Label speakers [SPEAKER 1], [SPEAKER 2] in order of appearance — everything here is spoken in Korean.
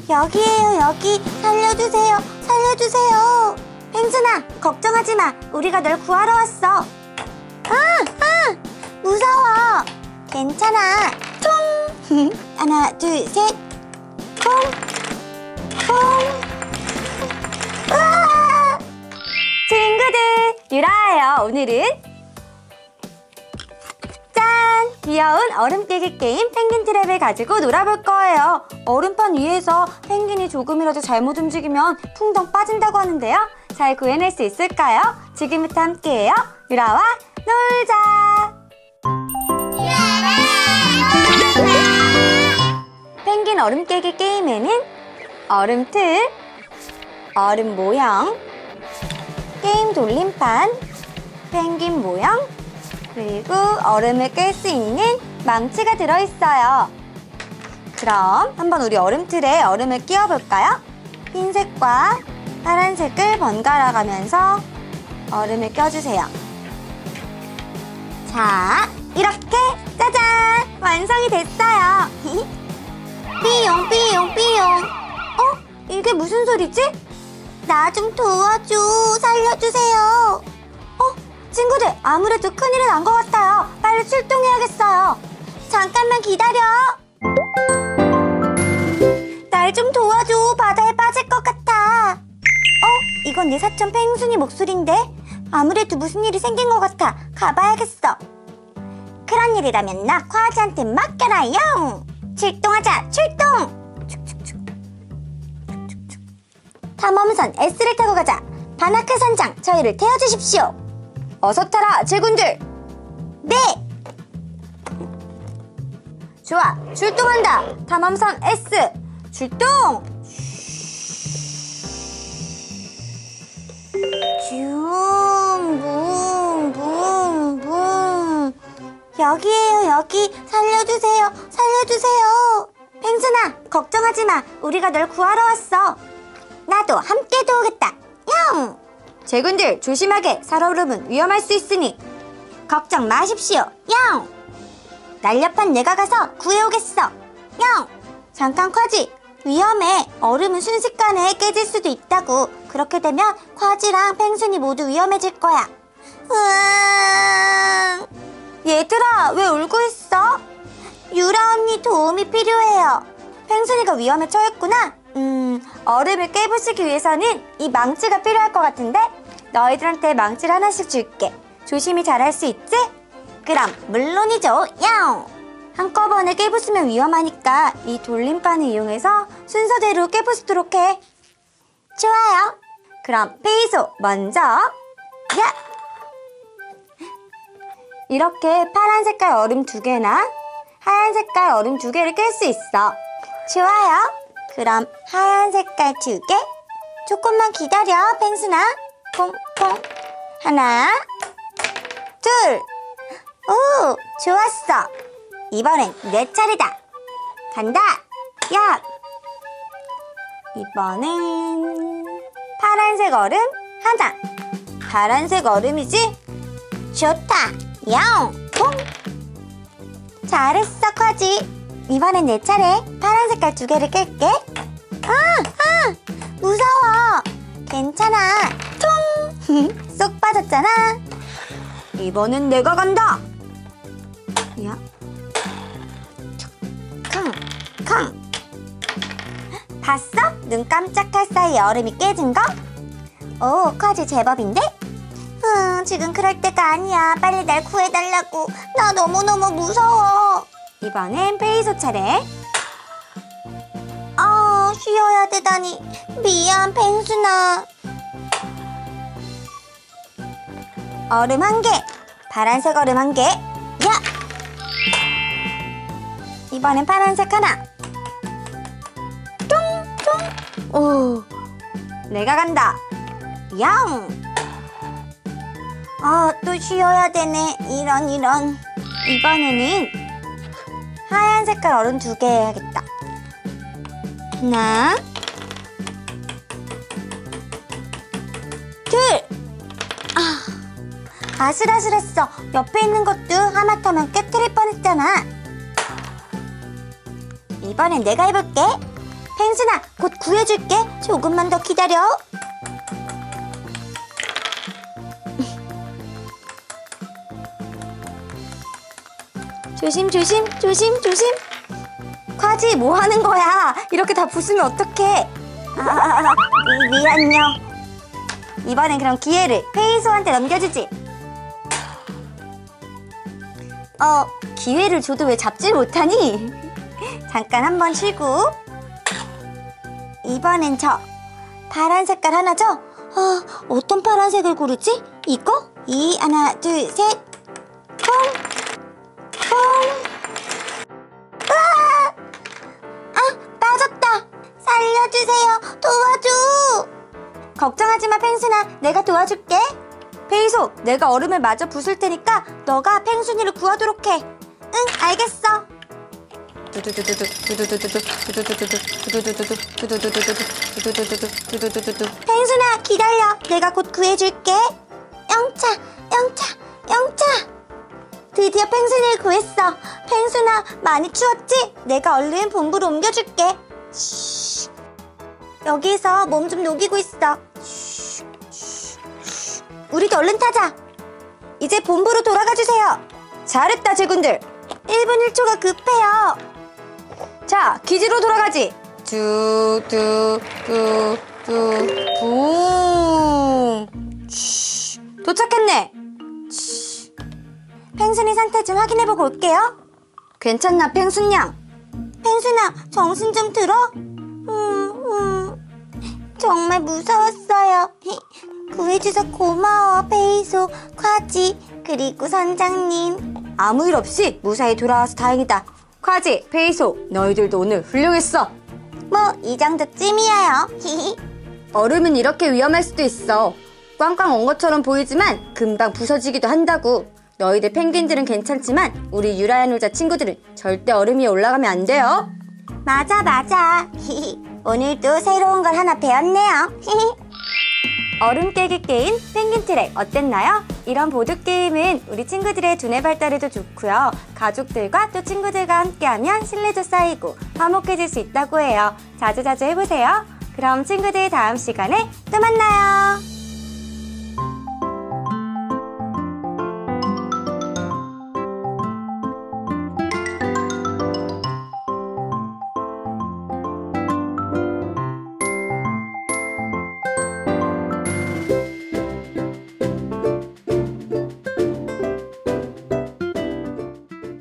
[SPEAKER 1] 여기에요, 여기. 살려주세요, 살려주세요. 펭순아, 걱정하지 마. 우리가 널 구하러 왔어. 무서워. 괜찮아. 통. 하나, 둘, 셋. 통. 통. 으아! 친구들, 유라예요. 오늘은 짠! 귀여운 얼음 깨기 게임 펭귄 트랩을 가지고 놀아볼 거예요. 얼음판 위에서 펭귄이 조금이라도 잘못 움직이면 풍덩 빠진다고 하는데요. 잘 구해낼 수 있을까요? 지금부터 함께해요. 유라와 놀자! 펭귄 얼음 깨기 게임에는 얼음틀, 얼음 모형, 게임 돌림판, 펭귄 모형, 그리고 얼음을 깰 수 있는 망치가 들어있어요. 그럼 한번 우리 얼음틀에 얼음을 끼워볼까요? 흰색과 파란색을 번갈아 가면서 얼음을 껴주세요. 자, 이렇게 짜잔! 완성이 됐어요. 삐용 삐용 삐용. 이게 무슨 소리지? 나 좀 도와줘. 살려주세요. 친구들, 아무래도 큰일이 난 것 같아요. 빨리 출동해야겠어요. 잠깐만 기다려. 날 좀 도와줘. 바다에 빠질 것 같아. 이건 내 사촌 펭순이 목소리인데? 아무래도 무슨 일이 생긴 것 같아. 가봐야겠어. 그런 일이라면 나 과지한테 맡겨라요. 출동하자, 출동! 탐험선 S를 타고 가자. 바나크 선장, 저희를 태워주십시오. 어서 타라, 제군들! 네! 좋아, 출동한다. 탐험선 S, 출동! 붕, 붕, 붕. 여기에요, 여기. 살려주세요, 살려주세요. 펭순아, 걱정하지 마. 우리가 널 구하러 왔어. 나도 함께 도우겠다. 형! 제군들, 조심하게. 살얼음은 위험할 수 있으니 걱정 마십시오. 형! 날렵한 내가 가서 구해오겠어. 형! 잠깐 쿼지. 위험해. 얼음은 순식간에 깨질 수도 있다고. 그렇게 되면 쿼지랑 펭순이 모두 위험해질 거야. 얘들아, 왜 울고 있어? 유라 언니 도움이 필요해요. 펭순이가 위험에 처했구나. 얼음을 깨부수기 위해서는 이 망치가 필요할 것 같은데? 너희들한테 망치를 하나씩 줄게. 조심히 잘할 수 있지? 그럼 물론이죠. 야옹! 한꺼번에 깨부수면 위험하니까 이 돌림판을 이용해서 순서대로 깨부수도록 해. 좋아요. 그럼 페이소 먼저. 야! 이렇게 파란 색깔 얼음 2개나 하얀 색깔 얼음 2개를 깰 수 있어. 좋아요. 그럼 하얀 색깔 2개. 조금만 기다려, 펭순아. 퐁퐁. 하나, 둘. 오, 좋았어. 이번엔 내 차례다. 간다. 야! 이번엔 파란색 얼음 하나. 파란색 얼음이지? 좋다. 야옹! 퐁! 잘했어, 쿼지. 이번엔 내 차례. 파란 색깔 2개를 깰게. 무서워. 괜찮아. 통! 쏙 빠졌잖아. 이번엔 내가 간다. 야. 캉! 봤어? 눈 깜짝할 사이에 얼음이 깨진 거? 오, 쿼지 제법인데? 지금 그럴 때가 아니야. 빨리 날 구해달라고. 나 너무너무 무서워. 이번엔 페이소 차례. 쉬어야 되다니. 미안, 펭순아. 얼음 1개. 파란색 얼음 1개. 야! 이번엔 파란색 하나. 뚱뚱. 오, 내가 간다. 양! 또 쉬어야 되네. 이런. 이번에는 하얀 색깔 얼음 2개 해야겠다. 하나, 둘. 아슬아슬했어. 옆에 있는 것도 하마터면 깨트릴 뻔했잖아. 이번엔 내가 해볼게. 펭순아, 곧 구해줄게. 조금만 더 기다려. 조심, 조심, 조심, 조심. 과지, 뭐 하는 거야? 이렇게 다 부수면 어떡해? 미안요. 이번엔 그럼 기회를 페이소한테 넘겨주지. 기회를 줘도 왜 잡질 못하니? 잠깐 한번 쉬고. 이번엔 저 파란 색깔 하나죠? 어떤 파란색을 고르지? 이거? 하나, 둘, 셋. 퐁! 퐁! 으아! 빠졌다. 살려주세요. 도와줘. 걱정하지 마, 펭순아. 내가 도와줄게. 페이소, 내가 얼음을 마저 부술 테니까 너가 펭순이를 구하도록 해. 응, 알겠어. 펭순아, 기다려. 내가 곧 구해줄게. 영차, 영차, 영차. 드디어 펭순이를 구했어. 펭순아, 많이 추웠지? 내가 얼른 본부로 옮겨줄게. 쉬. 여기서 몸 좀 녹이고 있어. 쉬. 우리도 얼른 타자. 이제 본부로 돌아가 주세요. 잘했다, 제군들. 1분 1초가 급해요. 자, 기지로 돌아가지. 붕. 도착했네. 펭순이 상태 좀 확인해보고 올게요. 괜찮나, 펭순양? 펭순아, 정신 좀 들어? 정말 무서웠어요. 구해줘서 고마워, 페이소, 과지, 그리고 선장님. 아무 일 없이 무사히 돌아와서 다행이다. 과지, 페이소, 너희들도 오늘 훌륭했어. 뭐, 이 정도쯤이에요. 얼음은 이렇게 위험할 수도 있어. 꽝꽝 온 것처럼 보이지만 금방 부서지기도 한다고. 너희들 펭귄들은 괜찮지만 우리 유라야놀자 친구들은 절대 얼음 위에 올라가면 안 돼요. 맞아. 오늘도 새로운 걸 하나 배웠네요. 얼음 깨기 게임 펭귄 트랙 어땠나요? 이런 보드게임은 우리 친구들의 두뇌 발달에도 좋고요. 가족들과 또 친구들과 함께하면 신뢰도 쌓이고 화목해질 수 있다고 해요. 자주자주 해보세요. 그럼 친구들 다음 시간에 또 만나요.